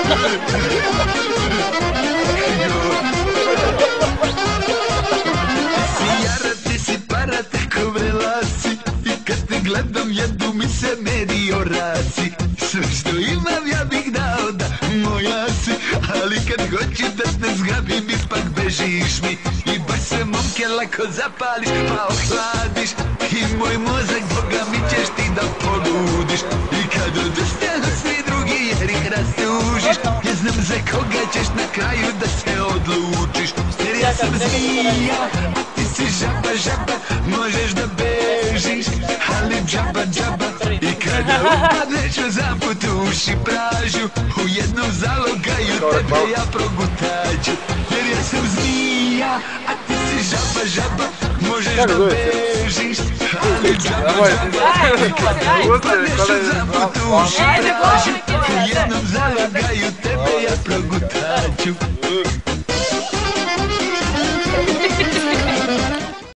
Ti si para, tako vrela si. I kad te gledam jedu mi se medi orasi. Sve što imam ja bih dao da moja si. Ali kad hoću da te zgrabim ipak bežiš mi. I baš se momke lako zapališ pa ohladiš. I moj mozak boga mi ćeš ti da poludiš. I kad odustanu svi drugi jer ih rastužiš. Ne znam za koga ćeš na kraju da se odlučiš. Jer ja sam zmija, a ti si žaba, žaba. Možeš da bežiš, ali džaba, džaba. I kada upadneš u zamput u uši pražu, u jednom zalogaju tebe ja progutaću. Jer ja sam zmija, a ti si žaba, žaba. Možeš da bežiš, ali džaba, džaba. I kada upadneš u zamput u uši pražu,